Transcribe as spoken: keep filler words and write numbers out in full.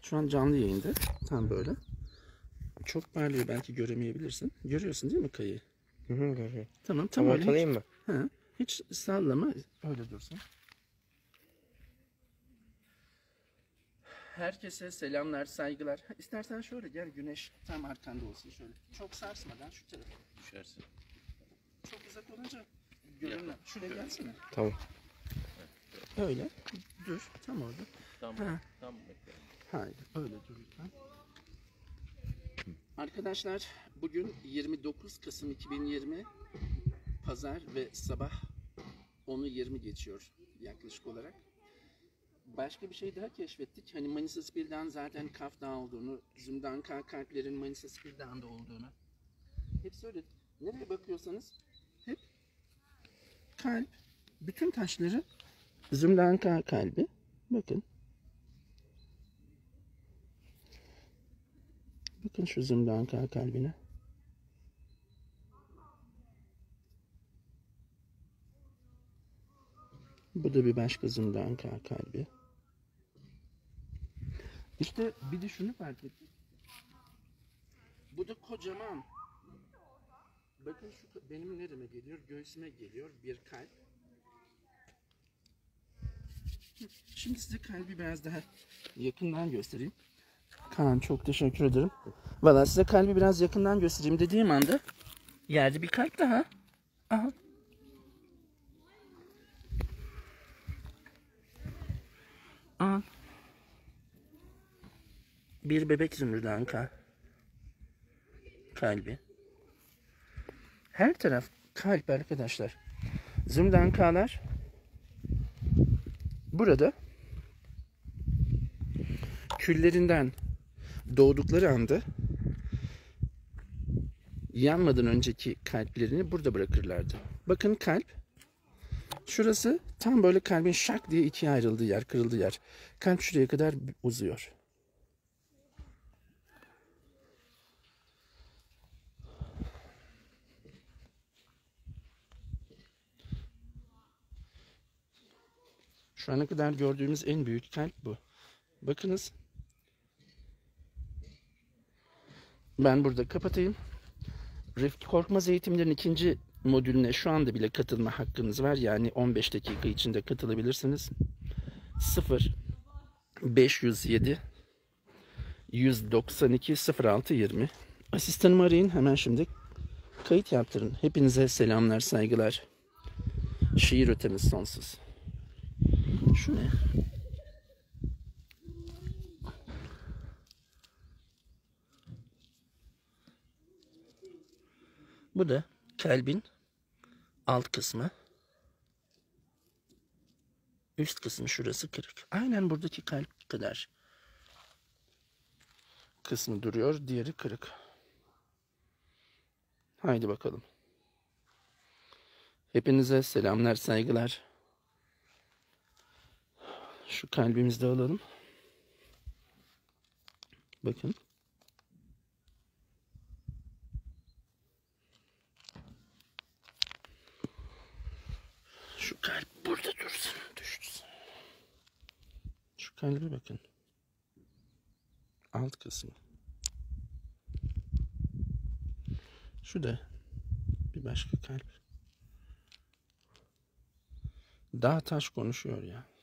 Şu an canlı yayında. Tam böyle. Çok parlıyor, belki göremeyebilirsin. Görüyorsun değil mi kayayı? Hı hı, görüyorum. Tamam, tam Ama öyle. ortalayayım Hiç, mı? he, hiç sallama, öyle dursun. Herkese selamlar, saygılar. Ha, İstersen şöyle gel, güneş tam arkanda olsun şöyle. Çok sarsmadan şu tarafa düşersin. Çok uzak olunca görünmez. Şuraya gelsene. Tamam. Öyle. Dur. Tam orada. Tamam. Ha. Tamam bekle. Hayır. Öyle dur lütfen. Arkadaşlar bugün yirmi dokuz Kasım iki bin yirmi Pazar ve sabah onu yirmi geçiyor yaklaşık olarak. Başka bir şey daha keşfettik. Hani Manisa Spiridağ'ın zaten Kaf Dağı olduğunu, Zümrüt kalplerin Manisa Spiridağ'ında olduğunu. Hep söyledik. Nereye bakıyorsanız hep kalp, bütün taşları Zümrüt kalbi. Bakın. Bakın şu Zümrüt kalbine. Bu da bir başka Zümrüt kalbi. İşte bir de şunu fark ettim. Bu da kocaman. Bakın şu benim nereme geliyor? Göğsüme geliyor bir kalp. Şimdi size kalbi biraz daha yakından göstereyim. Kaan çok teşekkür ederim. Valla size kalbi biraz yakından göstereyim dediğim anda yerde bir kalp daha. Aha. Aha. Bir bebek zümrüt kalbi. Her taraf kalp arkadaşlar. Zümrüt burada küllerinden doğdukları anda yanmadan önceki kalplerini burada bırakırlardı. Bakın kalp. Şurası tam böyle kalbin şak diye ikiye ayrıldığı yer, kırıldığı yer. Kalp şuraya kadar uzuyor. Şu ana kadar gördüğümüz en büyük kalp bu. Bakınız. Ben burada kapatayım. Refik Korkmaz eğitimlerin ikinci modülüne şu anda bile katılma hakkınız var. Yani on beş dakika içinde katılabilirsiniz. sıfır beş yüz yedi yüz doksan iki sıfır altı yirmi. Asistanımı arayın hemen şimdi. Kayıt yaptırın. Hepinize selamlar, saygılar. Şiir ötemiz sonsuz. Şu ne? Bu da kalbin alt kısmı. Üst kısmı şurası kırık. Aynen buradaki kalp kadar kısmı duruyor. Diğeri kırık. Haydi bakalım. Hepinize selamlar, saygılar. Şu kalbimizi de alalım. Bakın. Şu kalp burada dursun. Düşsün. Şu kalbe bakın. Alt kısmı. Şu da bir başka kalp. Dağ taş konuşuyor ya.